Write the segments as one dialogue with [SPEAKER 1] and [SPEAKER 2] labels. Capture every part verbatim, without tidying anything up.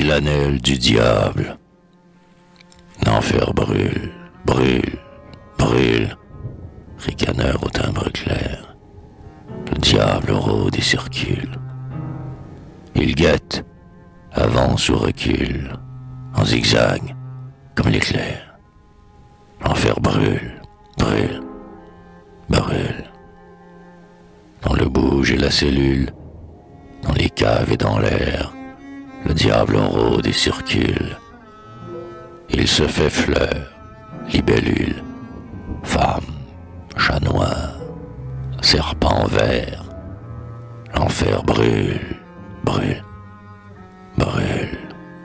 [SPEAKER 1] villanelle du diable. L'enfer brûle, brûle, brûle, ricaneur au timbre clair. Le diable rôde et circule. Il guette, avance ou recule, en zigzag, comme l'éclair. L'enfer brûle, brûle, brûle. Dans le bouge et la cellule, dans les caves et dans l'air, le diable rôde et circule. Il se fait fleur, libellule, femme, chat noir, serpent vert. L'enfer brûle, brûle, brûle.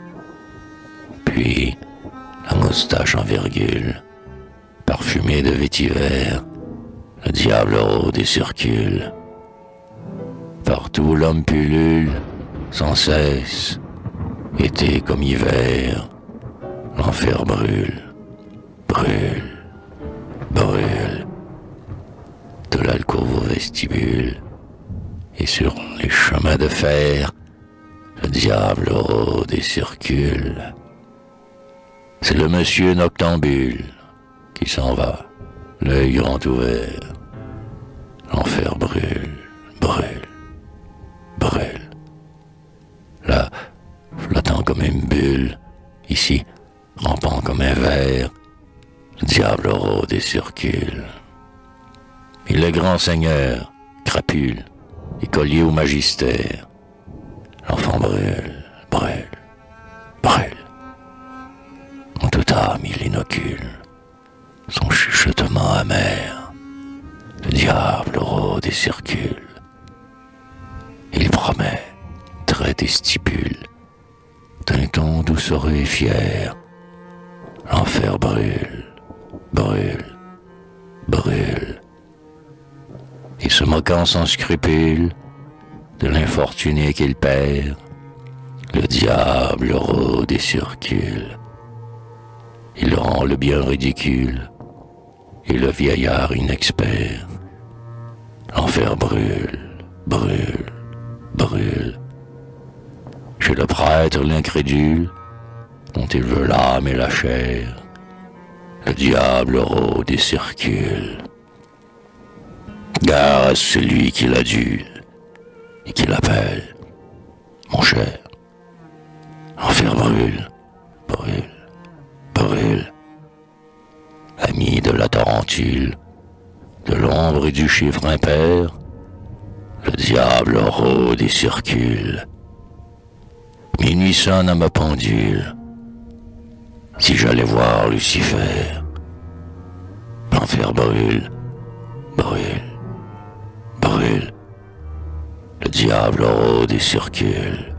[SPEAKER 1] Puis, la moustache en virgule, parfumée de vétiver, le diable rôde et circule. Partout l'homme pullule, sans cesse, été comme hiver. L'enfer brûle, brûle, brûle. De l'alcôve au vestibule, et sur les chemins de fer, le diable rôde et circule. C'est le monsieur noctambule qui s'en va, l'œil grand ouvert. L'enfer brûle, brûle, brûle. Là, flottant comme une bulle, ici, rampant comme un ver, le diable rôde et circule. Il est grand seigneur, crapule, écolier au magistère. L'enfant brûle, brûle, brûle. En toute âme il inocule son chuchotement amer. Le diable rôde et circule. Il promet, traite et stipule, d'un ton doucereux et fier. L'enfer brûle, brûle, brûle. Et se moquant sans scrupule de l'infortuné qu'il perd, le diable rôde et circule. Il rend le bien ridicule et le vieillard inexpert. L'enfer brûle, brûle, brûle. Chez le prêtre l'incrédule, dont il veut l'âme et la chair, le diable rôde et circule. Gare à celui qui l'adule et qui l'appelle mon cher. L'enfer brûle, brûle, brûle. Ami de la tarentule, de l'ombre et du chiffre impair, le diable rôde et circule. Minuit sonne à ma pendule. Si j'allais voir Lucifer, l'enfer brûle, brûle, brûle. Le diable rôde et circule.